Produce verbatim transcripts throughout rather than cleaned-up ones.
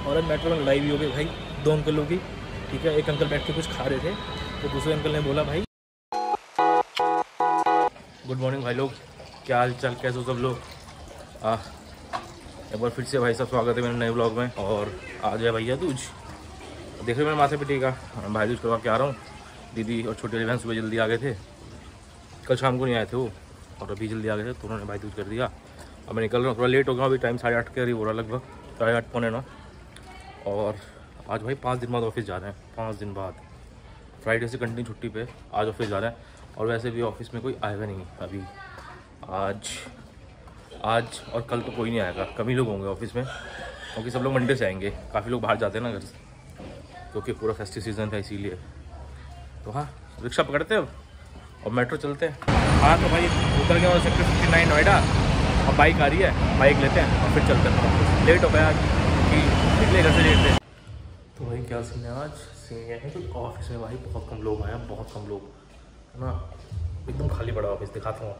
और अब मेट्रो में लड़ाई भी हो गई भाई दो अंकलों की। ठीक है, एक अंकल बैठ के कुछ खा रहे थे तो दूसरे अंकल ने बोला भाई गुड मॉर्निंग भाई लोग, क्या हाल चाल, कैसे हो सब लोग। आ, एक बार फिर से भाई सब स्वागत है मेरे नए ब्लॉग में। और आज है भैया दूज, देख रहे मेरे माथे पे टीका, भाई दूज करवा के आ रहा हूँ। दीदी और छोटे बहन सुबह जल्दी आ गए थे, कल शाम को नहीं आए थे वो, और अभी जल्दी आ गए थे तो उन्होंने भाई दूज कर दिया। अब मैं निकल रहा हूँ, थोड़ा लेट हो गया, अभी टाइम साढ़े आठ के करीब हो रहा लगभग, साढ़े आठ पौने नौ। और आज भाई पाँच दिन बाद ऑफिस जा रहे हैं, पाँच दिन बाद फ्राइडे से कंटिन्यू छुट्टी पे आज ऑफिस जा रहे हैं। और वैसे भी ऑफिस में कोई आएगा नहीं अभी, आज आज और कल तो कोई नहीं आएगा, कम ही लोग होंगे ऑफिस में, क्योंकि सब लोग मंडे से आएंगे। काफ़ी लोग बाहर जाते हैं ना घर से, क्योंकि पूरा फेस्टिव सीजन था इसीलिए। तो हाँ, रिक्शा पकड़ते हैं और मेट्रो चलते हैं। हाँ तो भाई उतर गया सेक्टर फिफ्टी नाइन नोएडा, और बाइक आ रही है, बाइक लेते हैं और फिर चलते हैं। लेट हो गया कि निकले घर से लेट थे। तो भाई क्या सीन है आज, सीन यह है कि ऑफिस में भाई बहुत कम लोग आए हैं, बहुत कम लोग है ना, एकदम खाली पड़ा ऑफिस, दिखाता हूँ।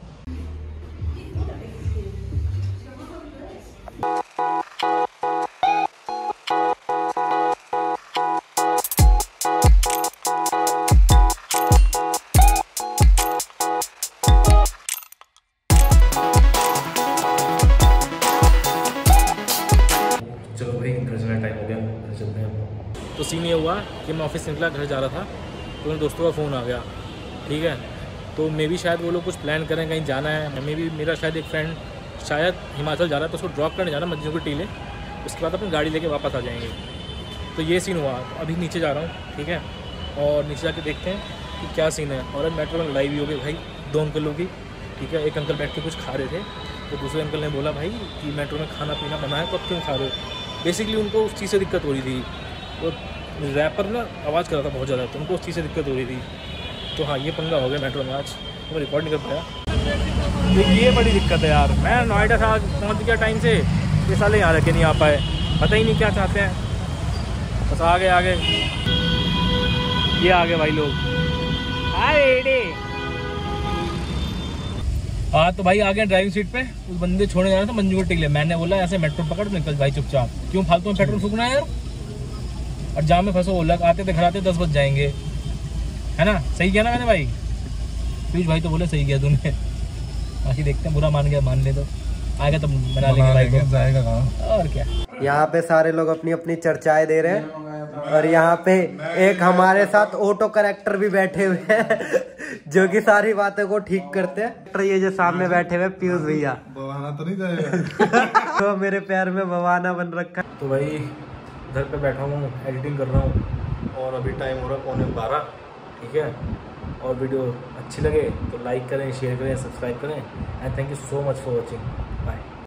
चलो भाई घर जाने टाइम हो गया, घर चलते हैं। तो सीन ये हुआ कि मैं ऑफिस से निकला, घर जा रहा था तो मेरे दोस्तों का फ़ोन आ गया। ठीक है, तो मे भी शायद वो लोग कुछ प्लान करें, कहीं जाना है। मे भी मेरा शायद एक फ्रेंड शायद हिमाचल जा रहा है, तो उसको ड्रॉप करने जाना मस्जिद की टीले, उसके बाद अपनी गाड़ी लेके वापस आ जाएंगे। तो ये सीन हुआ, अभी नीचे जा रहा हूँ। ठीक है, और नीचे जाके देखते हैं कि क्या सीन है। और अब मेट्रो में लड़ाई भी हो गई भाई दो अंकलों की। ठीक है, एक अंकल बैठ के कुछ खा रहे थे तो दूसरे अंकल ने बोला भाई कि मेट्रो में खाना पीना बना है तो अब क्यों खा रहे हो। बेसिकली उनको उस चीज़ से दिक्कत हो रही थी, तो रैपर ना आवाज़ कर रहा था बहुत ज़्यादा, तो उनको उस चीज़ से दिक्कत हो रही थी। तो हाँ, ये पंगा हो गया मेट्रो में आज, तो मैं रिकॉर्ड नहीं कर पाया। तो ये बड़ी दिक्कत है यार, मैं नोएडा था पहुँच गया टाइम से, ये साले यहाँ रखे नहीं आ पाए, पता ही नहीं क्या चाहते हैं। बस आगे आगे ये आगे भाई लोग हाँ। तो भाई आ गए ड्राइविंग सीट पे, उस बंदे छोड़ने जा रहा था मंजू को टिकले। मैंने बोला ऐसे मेट्रो पकड़ निकल भाई चुपचाप, क्यों फालतू में पेट्रोल फूकना है यार, और जाम में फंसो। लग आते थे घर आते दस बज जाएंगे, है ना। सही किया ना मैंने भाई, पीयूष भाई तो बोले सही किया तूने। बाकी देखते हैं, बुरा मान गया मान ले, तो आएगा तो मना लेंगे भाई को, जाएगा कहाँ और क्या। यहाँ पे सारे लोग अपनी अपनी चर्चाएं दे रहे हैं, और यहाँ पे एक हमारे साथ ऑटो करेक्टर भी बैठे हुए हैं जो कि सारी बातों को ठीक करते हैं। तो ये जो सामने बैठे हुए पीयूष भैया, बवाना तो नहीं जाएगा तो मेरे पैर में बवाना बन रखा है। तो भाई घर पे बैठा हूँ, एडिटिंग कर रहा हूँ, और अभी टाइम हो रहा है पौने बारह। ठीक है, और वीडियो अच्छी लगे तो लाइक करें, शेयर करें, सब्सक्राइब करें, and thank you so much for watching.